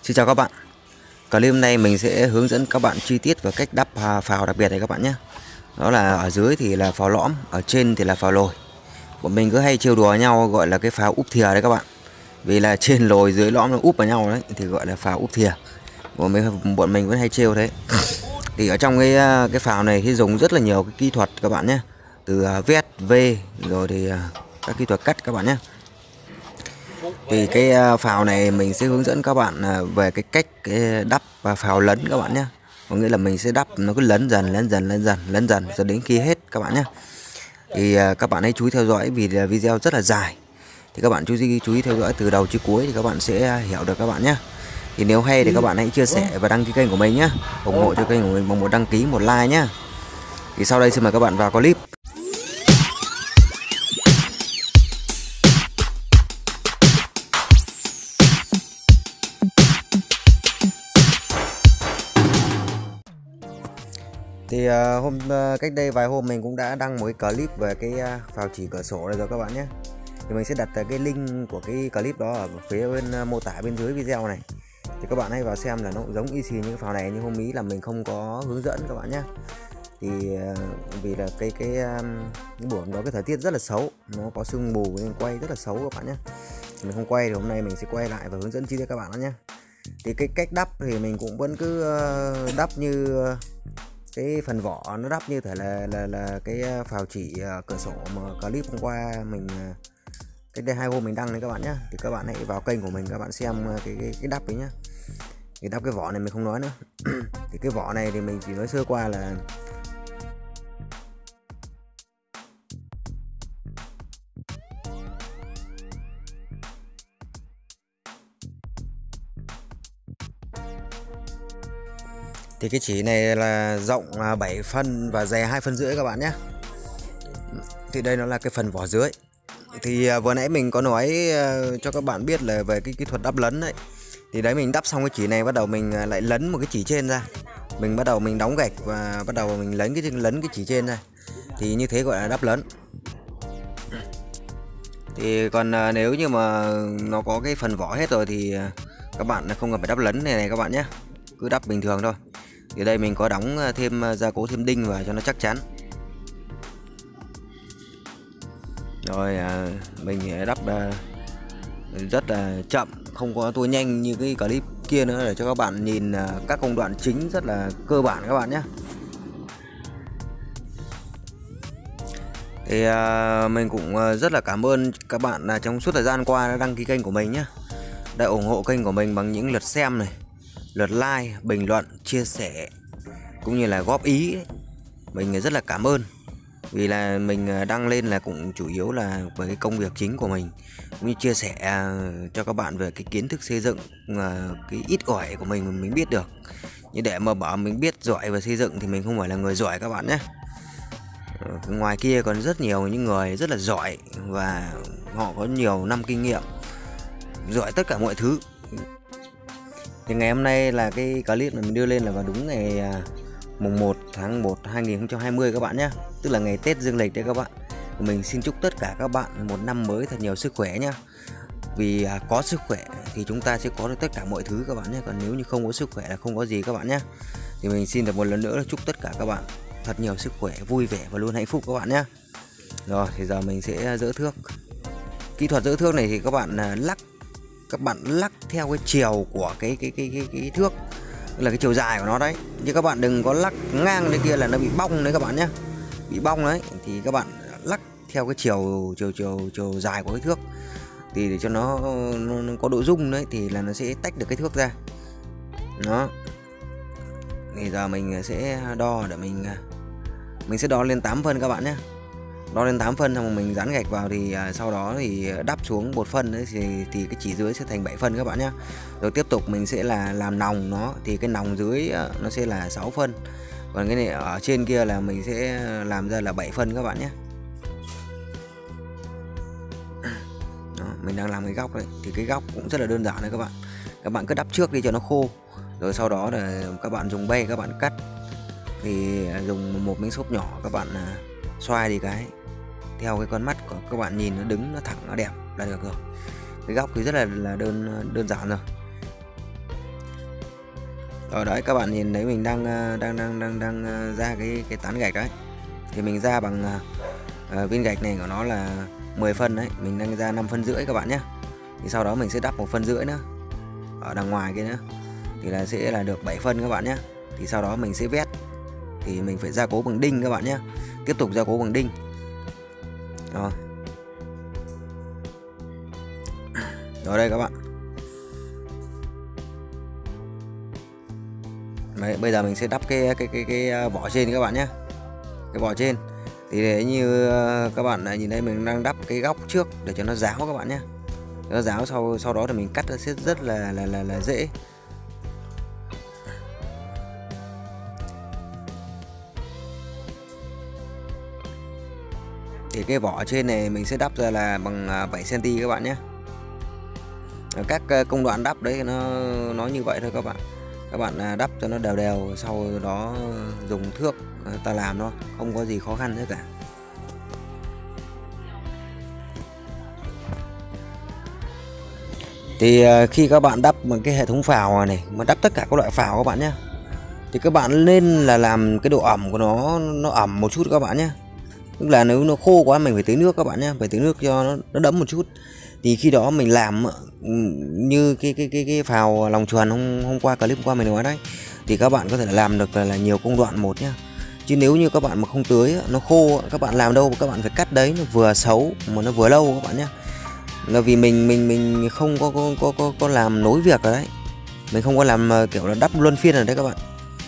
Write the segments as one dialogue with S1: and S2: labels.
S1: Xin chào các bạn. Clip hôm nay mình sẽ hướng dẫn các bạn chi tiết về cách đắp phào đặc biệt này các bạn nhé. Đó là ở dưới thì là phào lõm, ở trên thì là phào lồi. Bọn mình cứ hay trêu đùa nhau gọi là cái phào úp thìa đấy các bạn. Vì là trên lồi dưới lõm nó úp vào nhau đấy thì gọi là phào úp thìa. Bọn mình vẫn hay trêu thế. Thì ở trong cái phào này thì dùng rất là nhiều cái kỹ thuật các bạn nhé. Từ vét, vê rồi thì các kỹ thuật cắt các bạn nhé. Thì cái phào này mình sẽ hướng dẫn các bạn về cái cách đắp phào lấn các bạn nhé. Có nghĩa là mình sẽ đắp nó cứ lấn dần cho đến khi hết các bạn nhé. Thì các bạn hãy chú ý theo dõi vì video rất là dài. Thì các bạn chú ý theo dõi từ đầu chí cuối thì các bạn sẽ hiểu được các bạn nhé. Thì nếu hay thì các bạn hãy chia sẻ và đăng ký kênh của mình nhé. ủng hộ cho kênh của mình bằng một đăng ký, một like nhé. Thì sau đây xin mời các bạn vào clip. Thì cách đây vài hôm mình cũng đã đăng một cái clip về cái phào chỉ cửa sổ này rồi các bạn nhé. Thì mình sẽ đặt cái link của cái clip đó ở phía bên mô tả bên dưới video này. Thì các bạn hãy vào xem là nó cũng giống y xì như cái phào này, nhưng hôm ý là mình không có hướng dẫn các bạn nhé. Thì vì là cái buổi hôm đó cái thời tiết rất là xấu, nó có sương mù nên quay rất là xấu các bạn nhé. Mình không quay thì hôm nay mình sẽ quay lại và hướng dẫn chi tiết các bạn đó nhé. Thì cái cách đắp thì mình cũng vẫn cứ đắp như cái phần vỏ, nó đắp như thể là cái phào chỉ cửa sổ mà clip hôm qua mình cách đây 2 hôm mình đăng đấy các bạn nhé. Thì các bạn hãy vào kênh của mình các bạn xem cái đắp ấy nhá. Thì đắp cái vỏ này mình không nói nữa. Thì cái vỏ này thì mình chỉ nói sơ qua là thì cái chỉ này là rộng 7 phân và dày 2,5 phân các bạn nhé. Thì đây nó là cái phần vỏ dưới. Thì vừa nãy mình có nói cho các bạn biết là về cái kỹ thuật đắp lấn đấy. Thì đấy mình đắp xong cái chỉ này bắt đầu mình lại lấn một cái chỉ trên ra. Mình bắt đầu mình đóng gạch và bắt đầu mình lấn cái chỉ trên ra. Thì như thế gọi là đắp lấn. Thì còn nếu như mà nó có cái phần vỏ hết rồi thì các bạn không cần phải đắp lấn này các bạn nhé. Cứ đắp bình thường thôi. Thì đây mình có đóng thêm gia cố thêm đinh vào cho nó chắc chắn. Rồi mình đắp rất là chậm, không có tua nhanh như cái clip kia nữa, để cho các bạn nhìn các công đoạn chính rất là cơ bản các bạn nhé. Thì mình cũng rất là cảm ơn các bạn trong suốt thời gian qua đã đăng ký kênh của mình nhé, đã ủng hộ kênh của mình bằng những lượt xem này, lượt like, bình luận, chia sẻ cũng như là góp ý ấy. Mình rất là cảm ơn. Vì là mình đăng lên là cũng chủ yếu là về cái công việc chính của mình, cũng như chia sẻ cho các bạn về cái kiến thức xây dựng, cái ít ỏi của mình biết được. Nhưng để mà bảo mình biết giỏi về xây dựng thì mình không phải là người giỏi các bạn nhé. Ngoài kia còn rất nhiều những người rất là giỏi và họ có nhiều năm kinh nghiệm, giỏi tất cả mọi thứ. Thì ngày hôm nay là cái clip này mình đưa lên là vào đúng ngày mùng 1 tháng 1 2020 các bạn nhé. Tức là ngày Tết dương lịch đấy các bạn. Mình xin chúc tất cả các bạn một năm mới thật nhiều sức khỏe nhé. Vì có sức khỏe thì chúng ta sẽ có được tất cả mọi thứ các bạn nhé. Còn nếu như không có sức khỏe là không có gì các bạn nhé. Thì mình xin được một lần nữa là chúc tất cả các bạn thật nhiều sức khỏe, vui vẻ và luôn hạnh phúc các bạn nhé. Rồi thì giờ mình sẽ dỡ thước. Kỹ thuật dỡ thước này thì các bạn lắc theo cái chiều của cái thước, là cái chiều dài của nó đấy, chứ các bạn đừng có lắc ngang lên kia là nó bị bong đấy các bạn nhé. Bị bong đấy thì các bạn lắc theo cái chiều dài của cái thước, thì để cho nó có độ rung đấy thì là nó sẽ tách được cái thước ra. Đó. Thì giờ mình sẽ đo để mình sẽ đo lên 8 phân các bạn nhé. Đo lên 8 phân xong mình dán gạch vào, thì sau đó thì đắp xuống 1 phân đấy, thì cái chỉ dưới sẽ thành 7 phân các bạn nhé. Rồi tiếp tục mình sẽ là làm nòng nó, thì cái nòng dưới nó sẽ là 6 phân. Còn cái này ở trên kia là mình sẽ làm ra là 7 phân các bạn nhé. Đó, mình đang làm cái góc đấy, thì cái góc cũng rất là đơn giản đấy các bạn. Các bạn cứ đắp trước đi cho nó khô, rồi sau đó là các bạn dùng bay các bạn cắt. Thì dùng một miếng xốp nhỏ các bạn xoay đi cái theo cái con mắt của các bạn, nhìn nó đứng nó thẳng nó đẹp là được rồi. Cái góc thì rất là đơn giản rồi. Rồi đấy, các bạn nhìn thấy mình đang ra cái tán gạch đấy, thì mình ra bằng viên gạch này của nó là 10 phân đấy, mình đang ra 5 phân rưỡi các bạn nhé. Thì sau đó mình sẽ đắp 1 phân rưỡi nữa ở đằng ngoài kia nữa, thì là sẽ là được 7 phân các bạn nhé. Thì sau đó mình sẽ vét, thì mình phải gia cố bằng đinh các bạn nhé, tiếp tục gia cố bằng đinh. Rồi đây các bạn. Đấy, bây giờ mình sẽ đắp cái vỏ trên các bạn nhé, cái vỏ trên. Thì để như các bạn nhìn thấy mình đang đắp cái góc trước để cho nó ráo các bạn nhé, nó ráo, sau đó thì mình cắt nó sẽ rất là dễ. Thì cái vỏ trên này mình sẽ đắp ra là bằng 7 cm các bạn nhé. Các công đoạn đắp đấy nó như vậy thôi các bạn. Các bạn đắp cho nó đều đều, sau đó dùng thước ta làm thôi, không có gì khó khăn nữa cả. Thì khi các bạn đắp bằng cái hệ thống phào này, mà đắp tất cả các loại phào các bạn nhé, thì các bạn nên là làm cái độ ẩm của nó ẩm một chút các bạn nhé. Tức là nếu nó khô quá mình phải tưới nước các bạn nhé, phải tưới nước cho nó đẫm một chút. Thì khi đó mình làm như cái phào lòng tròn hôm qua, clip hôm qua mình nói đấy, thì các bạn có thể làm được là nhiều công đoạn một nhá. Chứ nếu như các bạn mà không tưới, nó khô, các bạn làm đâu các bạn phải cắt đấy, nó vừa xấu mà nó vừa lâu các bạn nhé. Là vì mình không có làm nối việc ở đấy, mình không có làm kiểu là đắp luân phiên ở đấy các bạn.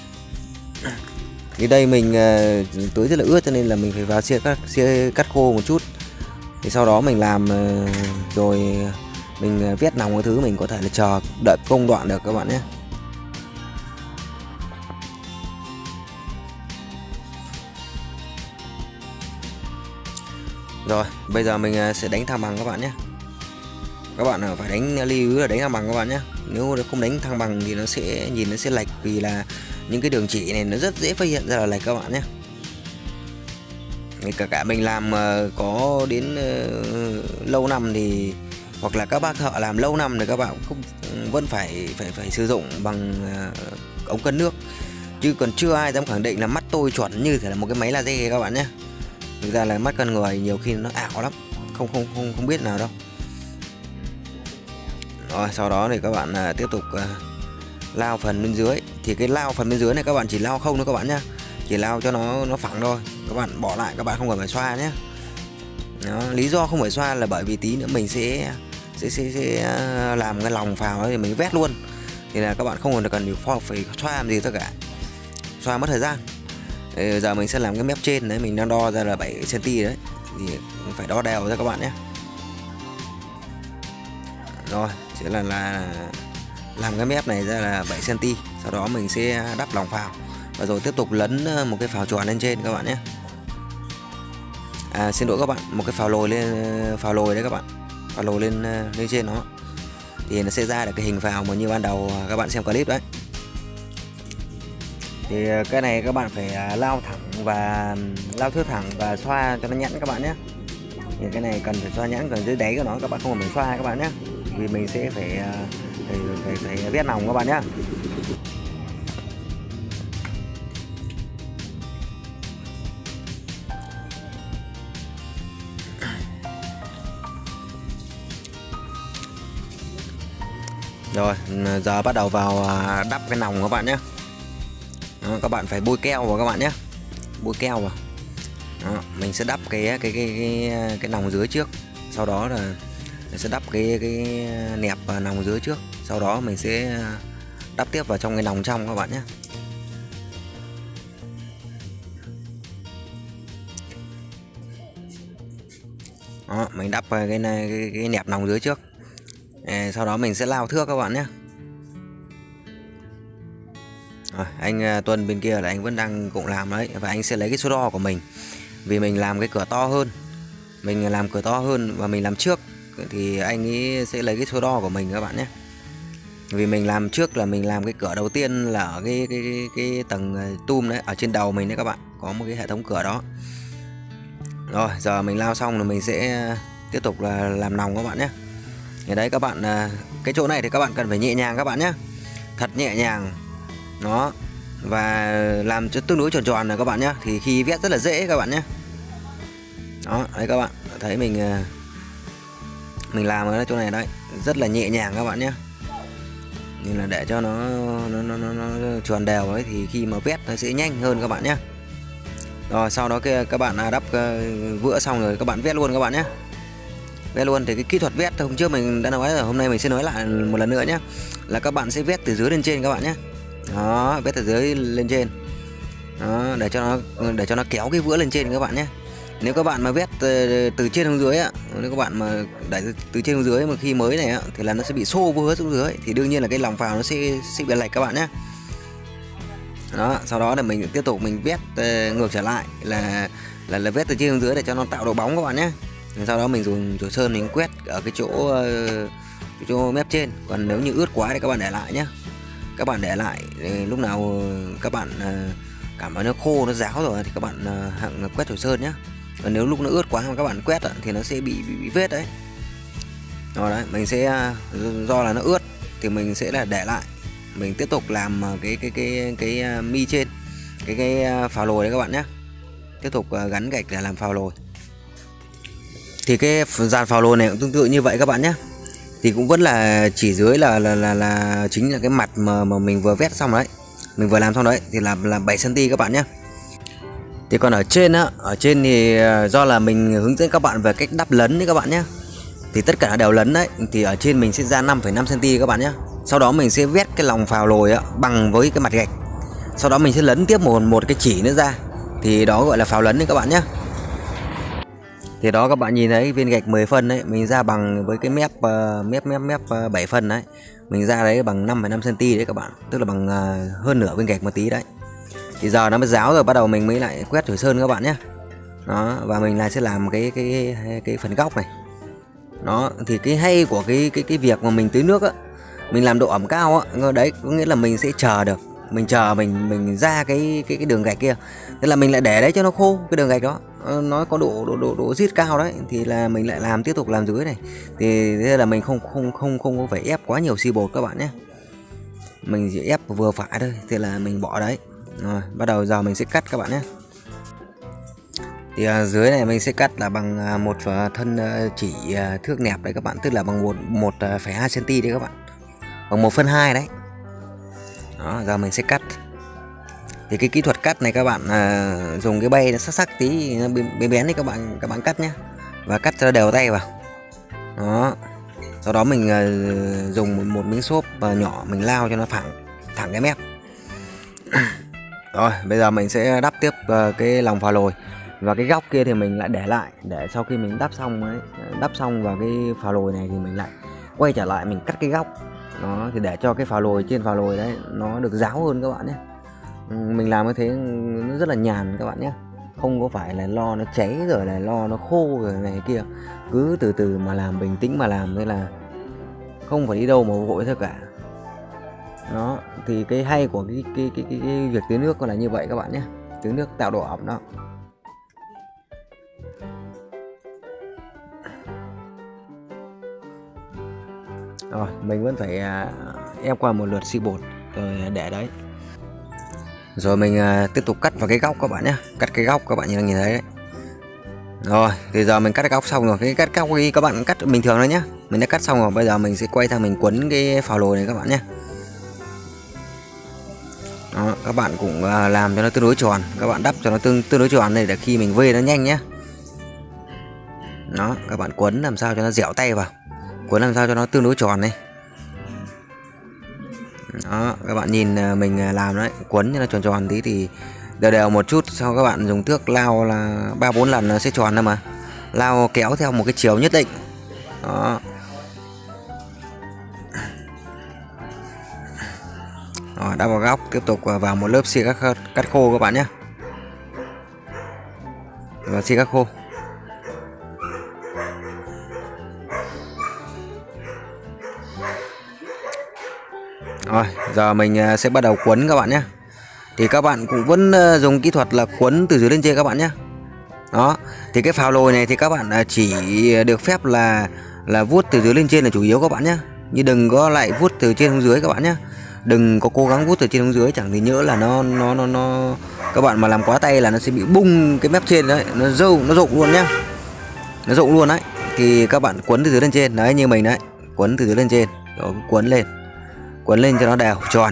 S1: Thì đây mình tưới rất là ướt cho nên là mình phải vào xe cắt khô một chút. Thì sau đó mình làm rồi mình viết nòng cái thứ, mình có thể là chờ đợi công đoạn được các bạn nhé. Rồi bây giờ mình sẽ đánh thăng bằng các bạn nhé. Các bạn phải lưu ý là đánh thăng bằng các bạn nhé. Nếu không đánh thăng bằng thì nó sẽ nhìn nó sẽ lệch, vì là những cái đường chỉ này nó rất dễ phát hiện ra là lệch các bạn nhé. Cả mình làm có đến lâu năm thì, hoặc là các bác thợ làm lâu năm thì các bạn cũng vẫn phải sử dụng bằng ống cân nước, chứ còn chưa ai dám khẳng định là mắt tôi chuẩn như thể là một cái máy laser các bạn nhé. Thực ra là mắt con người nhiều khi nó ảo lắm, không biết nào đâu. Rồi sau đó thì các bạn tiếp tục lao phần bên dưới. Thì cái lao phần bên dưới này các bạn chỉ lao không thôi các bạn nhé, chỉ lao cho nó phẳng thôi, các bạn bỏ lại, các bạn không cần phải xoa nhé. Đó, lý do không phải xoa là bởi vì tí nữa mình sẽ làm cái lòng phào ấy thì mình vét luôn, thì là các bạn không còn cần phải xoa làm gì tất cả, xoa mất thời gian. Thì giờ mình sẽ làm cái mép trên đấy, mình đang đo ra là 7 cm đấy, thì mình phải đo đều ra các bạn nhé. Rồi sẽ là làm cái mép này ra là 7 cm, sau đó mình sẽ đắp lòng phào và rồi tiếp tục lấn một cái phào tròn lên trên các bạn nhé. Xin lỗi các bạn, một cái phào lồi đấy các bạn, phào lồi lên trên nó, thì nó sẽ ra được cái hình phào mà như ban đầu các bạn xem clip đấy. Thì cái này các bạn phải lao thẳng và lao thước thẳng và xoa cho nó nhẵn các bạn nhé. Thì cái này cần phải xoa nhẵn, còn dưới đáy của nó các bạn không cần phải xoa các bạn nhé, vì mình sẽ phải vét lòng các bạn nhé. Rồi giờ bắt đầu vào đắp cái nòng các bạn nhé. Đó, các bạn phải bôi keo vào các bạn nhé, bôi keo vào. Đó, mình sẽ đắp cái nòng dưới trước, sau đó là mình sẽ đắp cái nẹp nòng dưới trước, sau đó mình sẽ đắp tiếp vào trong cái nòng trong các bạn nhé. Đó, mình đắp cái nẹp nòng dưới trước. Sau đó mình sẽ lao thước các bạn nhé. Rồi, anh Tuân bên kia là anh vẫn đang cùng làm đấy, và anh sẽ lấy cái số đo của mình, vì mình làm cái cửa to hơn, mình làm cửa to hơn và mình làm trước, thì anh ấy sẽ lấy cái số đo của mình các bạn nhé. Vì mình làm trước là mình làm cái cửa đầu tiên là ở cái tầng tum đấy, ở trên đầu mình đấy các bạn, có một cái hệ thống cửa đó. Rồi giờ mình lao xong rồi mình sẽ tiếp tục là làm nòng các bạn nhé. Thì đấy các bạn, cái chỗ này thì các bạn cần phải nhẹ nhàng các bạn nhé, thật nhẹ nhàng, Đó, và làm cho tương đối tròn tròn này các bạn nhé. Thì khi vét rất là dễ các bạn nhé. Đó, đấy các bạn thấy mình làm ở chỗ này đấy rất là nhẹ nhàng các bạn nhé. Nhưng là để cho nó tròn đều ấy, thì khi mà vét nó sẽ nhanh hơn các bạn nhé. Rồi sau đó các bạn đắp vữa xong rồi các bạn vét luôn các bạn nhé. Vét luôn thì cái kỹ thuật vét hôm trước mình đã nói rồi, hôm nay mình sẽ nói lại một lần nữa nhé. Là các bạn sẽ vét từ dưới lên trên các bạn nhé. Đó, vét từ dưới lên trên. Đó, để cho nó kéo cái vữa lên trên các bạn nhé. Nếu các bạn mà vét từ trên xuống dưới á, nếu các bạn mà đẩy từ trên xuống dưới mà khi mới này á, thì là nó sẽ bị xô vữa xuống dưới, thì đương nhiên là cái lòng phào nó sẽ bị lệch các bạn nhé. Đó, sau đó là mình tiếp tục mình vét ngược trở lại là vét từ trên xuống dưới để cho nó tạo độ bóng các bạn nhé. Sau đó mình dùng chổi sơn mình quét ở cái chỗ mép trên. Còn nếu như ướt quá thì các bạn để lại nhé. Các bạn để lại lúc nào các bạn cảm thấy nó khô nó ráo rồi thì các bạn hạng quét chổi sơn nhé. Còn nếu lúc nó ướt quá mà các bạn quét thì nó sẽ bị vết đấy. Rồi đấy, mình sẽ do là nó ướt thì mình sẽ là để lại, mình tiếp tục làm cái mi trên cái phào lồi đấy các bạn nhé. Tiếp tục gắn gạch để làm phào lồi. Thì cái dàn phào lồi này cũng tương tự như vậy các bạn nhé. Thì cũng vẫn là chỉ dưới là chính là cái mặt mà mình vừa vét xong đấy, mình vừa làm xong đấy, thì là 7 cm các bạn nhé. Thì còn ở trên á, ở trên thì do là mình hướng dẫn các bạn về cách đắp lấn đấy các bạn nhé. Thì tất cả đều lấn đấy, thì ở trên mình sẽ ra 5,5 cm các bạn nhé. Sau đó mình sẽ vét cái lòng phào lồi á, bằng với cái mặt gạch. Sau đó mình sẽ lấn tiếp một cái chỉ nữa ra, thì đó gọi là phào lấn đấy các bạn nhé. Thì đó các bạn nhìn thấy viên gạch 10 phân đấy, mình ra bằng với cái mép 7 phân đấy. Mình ra đấy bằng 5,5 cm đấy các bạn, tức là bằng hơn nửa viên gạch một tí đấy. Thì giờ nó mới ráo rồi, bắt đầu mình mới lại quét chổi sơn các bạn nhé. Đó, và mình lại sẽ làm cái phần góc này. Đó, thì cái hay của cái việc mà mình tưới nước á, mình làm độ ẩm cao á, đấy có nghĩa là mình sẽ chờ được, mình chờ mình ra cái đường gạch kia, thế là mình lại để đấy cho nó khô cái đường gạch đó, nó có độ rít cao đấy, thì là mình lại tiếp tục làm dưới này. Thì thế là mình không có phải ép quá nhiều xi bột các bạn nhé, mình chỉ ép vừa phải thôi, thế là mình bỏ đấy. Rồi bắt đầu giờ mình sẽ cắt các bạn nhé. Thì dưới này mình sẽ cắt là bằng một thân chỉ thước nẹp đấy các bạn, tức là bằng 1,2 cm đấy các bạn, bằng 1/2 đấy. Đó, giờ mình sẽ cắt. Thì cái kỹ thuật cắt này các bạn dùng cái bay nó sắc tí, nó bén bén đi các bạn cắt nhé, và cắt cho đều tay vào. Đó, sau đó mình dùng một miếng xốp nhỏ mình lao cho nó thẳng cái mép. Rồi bây giờ mình sẽ đắp tiếp cái lòng phào lồi, và cái góc kia thì mình lại để lại, để sau khi mình đắp xong vào cái phào lồi này thì mình lại quay trở lại mình cắt cái góc. Đó, thì để cho cái phào lồi trên phào lồi đấy nó được ráo hơn các bạn nhé. Mình làm như thế nó rất là nhàn các bạn nhé, không có phải là lo nó cháy rồi là lo nó khô rồi này kia, cứ từ từ mà làm, bình tĩnh mà làm, thế là không phải đi đâu mà vội thôi cả. Đó, thì cái hay của cái việc tưới nước là như vậy các bạn nhé, tưới nước tạo độ ẩm đó. Rồi mình vẫn phải ép qua một lượt xi bột rồi để đấy. Rồi mình tiếp tục cắt vào cái góc các bạn nhé, cắt cái góc các bạn nhìn thấy đấy. Rồi thì giờ mình cắt cái góc xong rồi, cái cắt góc các bạn cắt bình thường thôi nhé, mình đã cắt xong rồi. Bây giờ mình sẽ quay sang mình quấn cái phào lồi này các bạn nhé. Đó, các bạn cũng làm cho nó tương đối tròn, các bạn đắp cho nó tương đối tròn này để khi mình vê nó nhanh nhé. Đó, các bạn quấn làm sao cho nó dẻo tay vào, quấn làm sao cho nó tương đối tròn này. Đó, các bạn nhìn mình làm đấy, quấn cho nó tròn tròn tí thì đều một chút, sau các bạn dùng thước lao là 3-4 lần nó sẽ tròn ra mà, lao kéo theo một cái chiều nhất định. Đó. Rồi, đắp vào góc, tiếp tục vào một lớp xi cắt khô các bạn nhé, và xi cắt khô. Rồi giờ mình sẽ bắt đầu quấn các bạn nhé. Thì các bạn cũng vẫn dùng kỹ thuật là quấn từ dưới lên trên các bạn nhé. Đó, thì cái phào lồi này thì các bạn chỉ được phép là vuốt từ dưới lên trên là chủ yếu các bạn nhé, nhưng đừng có lại vuốt từ trên xuống dưới các bạn nhé. Đừng có cố gắng vuốt từ trên xuống dưới, chẳng thì nhỡ là nó các bạn mà làm quá tay là nó sẽ bị bung cái mép trên đấy, nó rụng luôn nhá. Nó rụng luôn đấy. Thì các bạn quấn từ dưới lên trên đấy, như mình đấy, quấn từ dưới lên trên, rồi quấn lên cho nó đều tròn.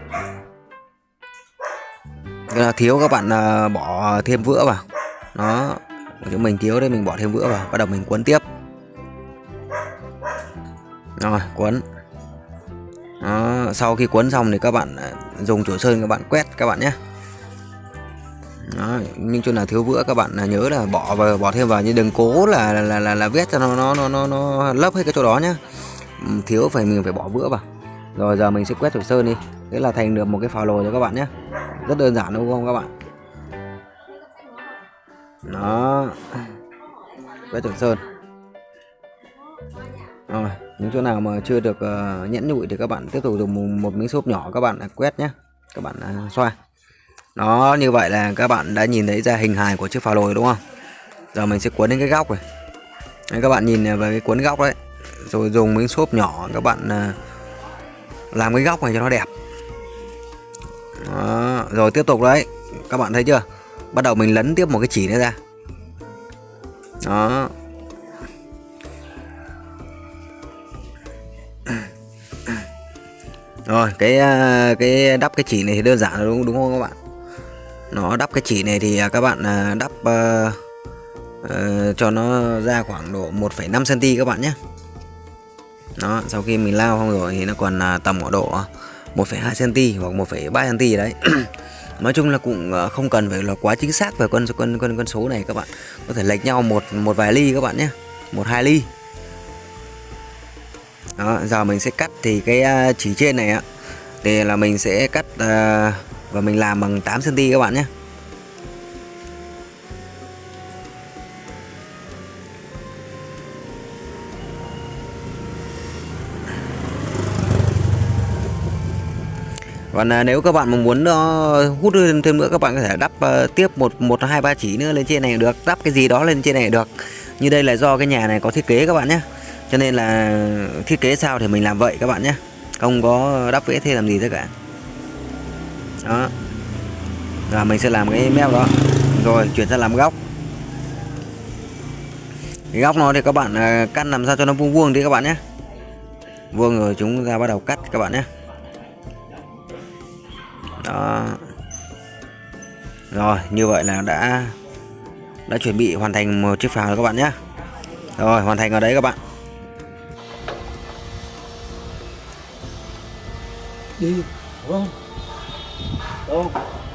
S1: Cái nào thiếu các bạn bỏ thêm vữa vào. Đó, chúng mình thiếu đây mình bỏ thêm vữa vào, bắt đầu mình quấn tiếp. Rồi quấn. Đó, sau khi quấn xong thì các bạn dùng chổi sơn các bạn quét các bạn nhé. Đó, nhưng chỗ nào thiếu vữa các bạn nhớ là bỏ thêm vào, nhưng đừng cố là vét cho nó lấp hết cái chỗ đó nhá. Thiếu mình phải bỏ vữa vào. Rồi giờ mình sẽ quét chổi sơn đi. Thế là thành được một cái pháo lồi cho các bạn nhé. Rất đơn giản đúng không các bạn? Đó, quét chổi sơn. Rồi, những chỗ nào mà chưa được nhẵn nhụi thì các bạn tiếp tục dùng một miếng xốp nhỏ các bạn quét nhé, các bạn xoa. Đó, như vậy là các bạn đã nhìn thấy ra hình hài của chiếc pháo lồi đúng không? Giờ mình sẽ cuốn đến cái góc này. Đấy, các bạn nhìn về cái cuốn góc đấy, rồi dùng miếng xốp nhỏ các bạn làm cái góc này cho nó đẹp. Đó, rồi tiếp tục đấy, các bạn thấy chưa? Bắt đầu mình lấn tiếp một cái chỉ nữa ra. Đó. Rồi cái đắp cái chỉ này thì đơn giản là đúng không các bạn? Nó đắp cái chỉ này thì các bạn đắp cho nó ra khoảng độ 1,5 cm các bạn nhé. Đó, sau khi mình lao xong rồi thì nó còn tầm ở độ 1,2 cm hoặc 1,3 cm gì đấy. Nói chung là cũng không cần phải là quá chính xác về con số này, các bạn có thể lệch nhau một vài ly các bạn nhé, 1-2 ly. Đó, giờ mình sẽ cắt thì cái chỉ trên này á thì là mình sẽ cắt và mình làm bằng 8 cm các bạn nhé. Còn nếu các bạn mà muốn hút thêm nữa, các bạn có thể đắp tiếp một hai ba chỉ nữa lên trên này được, đắp cái gì đó lên trên này được. Như đây là do cái nhà này có thiết kế các bạn nhé, cho nên là thiết kế sao thì mình làm vậy các bạn nhé, không có đắp vẽ thêm làm gì tất cả. Đó, rồi mình sẽ làm cái mép đó, rồi chuyển sang làm góc. Cái góc nó thì các bạn cắt làm sao cho nó vuông vuông đi các bạn nhé, vuông rồi chúng ta bắt đầu cắt các bạn nhé. Đó. Rồi như vậy là đã chuẩn bị hoàn thành một chiếc pháo rồi các bạn nhé. Rồi hoàn thành ở đấy các bạn.
S2: Đi, đúng không? Đâu?